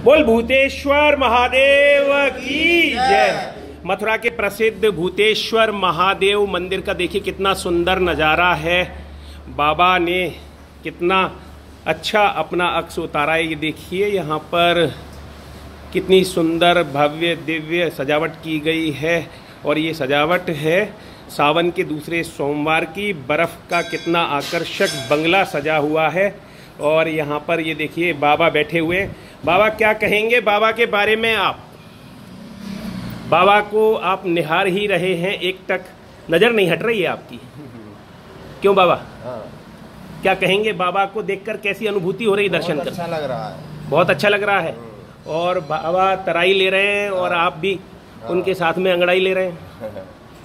बोल भूतेश्वर महादेव की जय। मथुरा के प्रसिद्ध भूतेश्वर महादेव मंदिर का देखिए कितना सुंदर नज़ारा है। बाबा ने कितना अच्छा अपना अक्स उतारा है। ये देखिए यहाँ पर कितनी सुंदर भव्य दिव्य सजावट की गई है। और ये सजावट है सावन के दूसरे सोमवार की। बर्फ़ का कितना आकर्षक बंगला सजा हुआ है। और यहाँ पर ये देखिए बाबा बैठे हुए। बाबा क्या कहेंगे बाबा के बारे में आप? बाबा को आप निहार ही रहे हैं, एक टक नज़र नहीं हट रही है आपकी। क्यों बाबा? क्या कहेंगे बाबा को देखकर? कैसी अनुभूति हो रही दर्शन कर? अच्छा लग रहा है, बहुत अच्छा लग रहा है। और बाबा तराई ले रहे हैं और आप भी उनके साथ में अंगड़ाई ले रहे हैं।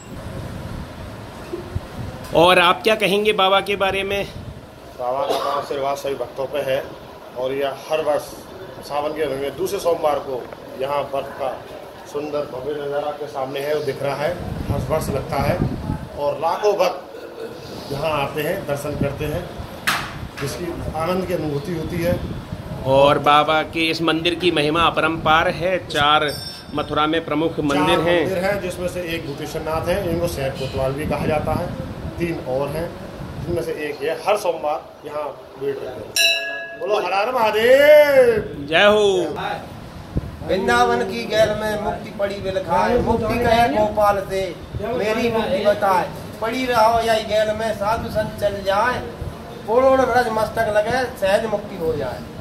और आप क्या कहेंगे बाबा के बारे में? बाबा का आशीर्वाद सभी भक्तों पे है। और यह हर वर्ष सावन के दूसरे सोमवार को यहाँ बर्फ का सुंदर भव्य नज़ारा के सामने है, वो दिख रहा है। हर वर्ष लगता है और लाखों भक्त यहाँ आते हैं, दर्शन करते हैं, जिसकी आनंद की अनुभूति होती है। और बाबा के इस मंदिर की महिमा अपरंपार है। 4 मथुरा में प्रमुख मंदिर हैं, जिसमें से एक भूतेश्वर नाथ है, इनको शहर कोतवाल भी कहा जाता है। 3 और हैं, जिनमें से एक है। हर सोमवार यहाँ भीड़ रहती है। बोलो हर हर महादेव, जय हो। वृंदावन की गैल में मुक्ति पड़ी बिलखाए, मुक्ति कहे गोपाल से मेरी मुक्ति बताए। पड़ी रहो यही गैल में साधु संत चल जाए, पूर्ण ब्रज मस्तक लगे सहज मुक्ति हो जाए।